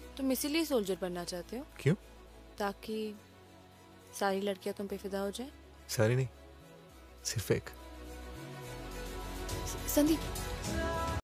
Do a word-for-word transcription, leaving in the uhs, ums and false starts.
तुम इसीलिए सोल्जर बनना चाहते हो? क्यों? ताकि सारी लड़कियां तुम पे फिदा हो जाए। सारी नहीं, सिर्फ एक। संदीप